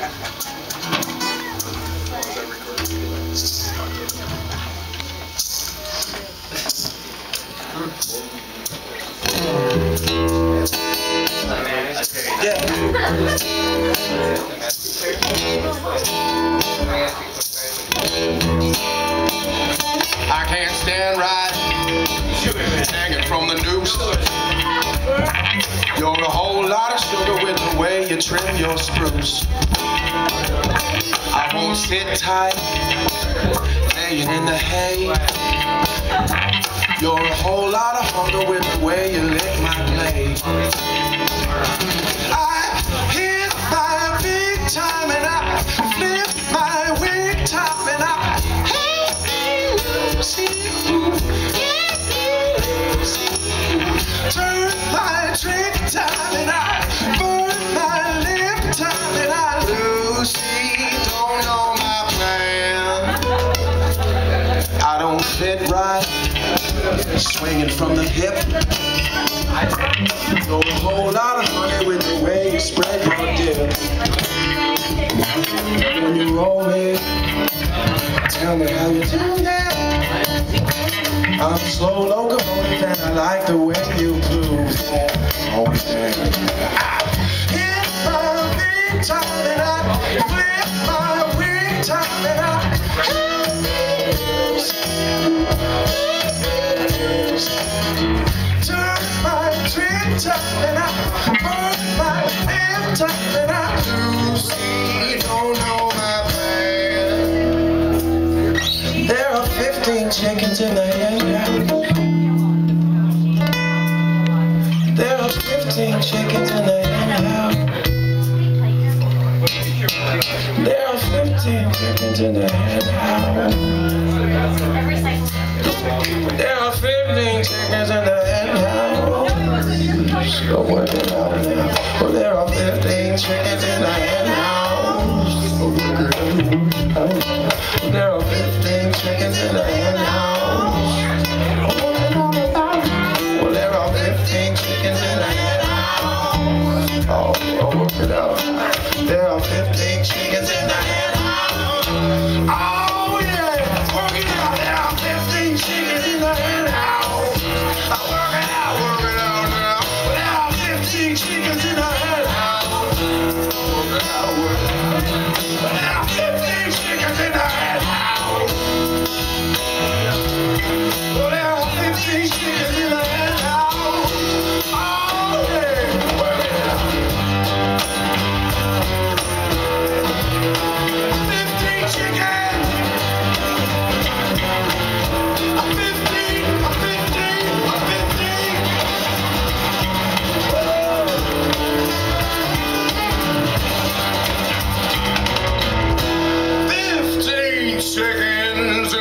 I can't stand right hanging from the noose. You're a whole lot of sugar with the way you trim your spruce. I won't sit tight laying in the hay. You're a whole lot of hunger with the way you lick my blade. I hit my big time and I flip my wig top and I turn my trick time and I burn my lip time and I Lucy don't know my plan. I don't fit right swinging from the hip. Throw a whole lot of honey with the way you spread your dip. When you roll me, tell me how you do that. I'm slow locomotive and I like the way you move that. Oh man. Hit my big time and I flip my wig time and I turn my trick time and I burn my lip time and I Lucy don't know my plan. There are 15 chickens in the henhouse. There are 15 chickens in the henhouse. There are 15 chickens in the henhouse. There are 15 chickens in the henhouse. Go work it out now. Well, there are 15 chickens in the henhouse. Go work it out. There are 15 chickens in the henhouse. Well, there are 15 chickens in the henhouse. Oh, go work it out. There are 15 chickens in the henhouse. Oh, yeah, work it out. There are 15 chickens in the henhouse. Work it out now. There are 15 chickens in the henhouse. Work it out, work it out. There are 15 chickens in the henhouse. Well, there are 15 chickens in the henhouse. Oh, yeah, work it out. 15 chickens. 15 chickens